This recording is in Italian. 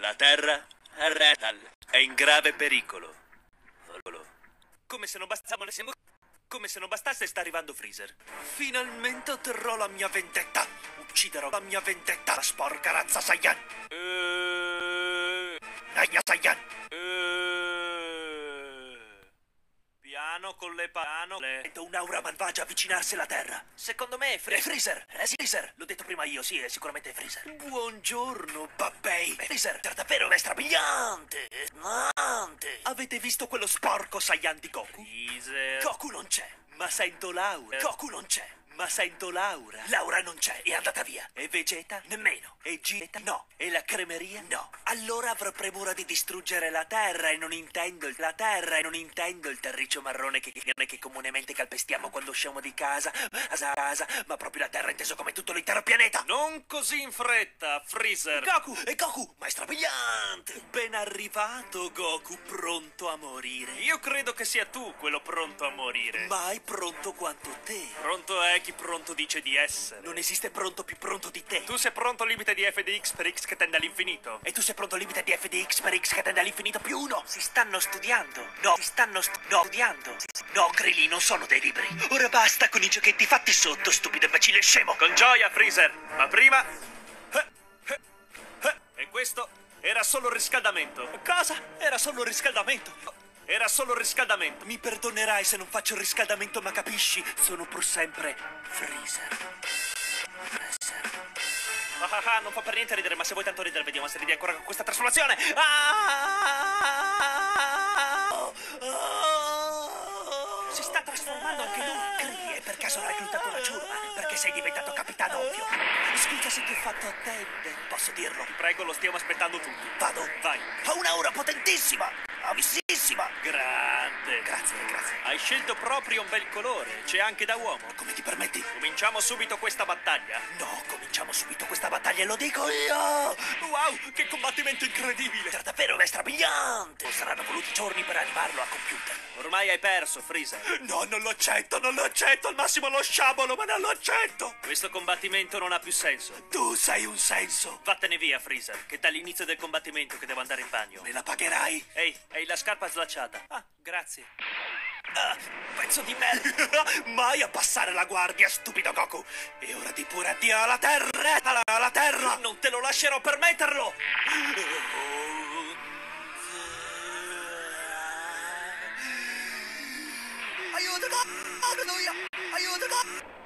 La Terra è in grave pericolo. Come se non bastasse, sta arrivando Freezer. Finalmente otterrò la mia vendetta. Ucciderò la mia vendetta, la sporca razza Saiyan. Aia Saiyan. Piano con le panole. Vedo un'aura malvagia avvicinarsi alla Terra. Secondo me è Freezer. Sì, Freezer. L'ho detto prima io, sì, è sicuramente Freezer. Buongiorno, babbei. Freezer, è davvero è strabiliante. Avete visto quello sporco Saiyan di Goku? Freezer. Goku non c'è, ma sento Laura. Goku non c'è, ma sento Laura. Laura non c'è, è andata via. E Vegeta? Nemmeno. E Gita? No. E la cremeria? No. Allora avrò premura di distruggere la Terra e non intendo il terriccio marrone che comunemente calpestiamo quando usciamo di casa, ma proprio la Terra inteso come tutto l'intero pianeta. Non così in fretta, Freezer. Goku, maestro brillante. Ben arrivato, Goku, pronto a morire. Io credo che sia tu quello pronto a morire. Mai pronto quanto te. Pronto è chi pronto dice di essere. Non esiste pronto più pronto di te. Tu sei pronto al limite di f di x per x che tende all'infinito. E tu sei pronto al limite di f di x per x che tende all'infinito più 1. Si stanno studiando. No, studiando. No, Grilli, non sono dei libri. Ora basta con i giochetti fatti sotto, stupido imbecille scemo. Con gioia, Freezer. Ma prima... E questo era solo il riscaldamento. Cosa? Era solo il riscaldamento. Era solo riscaldamento. Mi perdonerai se non faccio il riscaldamento, ma capisci? Sono pur sempre Freezer. Non fa per niente ridere, ma se vuoi tanto ridere, vediamo se ridi ancora con questa trasformazione. Si sta trasformando anche lui. Credi, per caso hai reclutato la ciurma? Perché sei diventato capitano ovvio. Scusa se ti ho fatto attendere. Posso dirlo? Ti prego, lo stiamo aspettando tutti. Vado? Vai. Ho un'aura potentissima. Avississima. Grande. Grazie. Hai scelto proprio un bel colore. C'è anche da uomo. Come ti permetti? Cominciamo subito questa battaglia. No, cominciamo subito questa battaglia, lo dico io. Wow, che combattimento incredibile. Era davvero strabiliante. Saranno voluti giorni per animarlo a computer. Ormai hai perso, Freezer. No, non lo accetto. Al massimo lo sciabolo, ma non lo accetto. Questo combattimento non ha più senso. Tu sei un senso. Vattene via, Freezer, che dall'inizio del combattimento che devo andare in bagno. Me la pagherai? Ehi, hai la scarpa slacciata. Ah, grazie. Pezzo di merda. Mai abbassare la guardia, stupido Goku. E ora di pure addio alla Terra. Alla Terra. Non te lo lascerò permetterlo. Aiuto, Goku. Aiuto, Goku.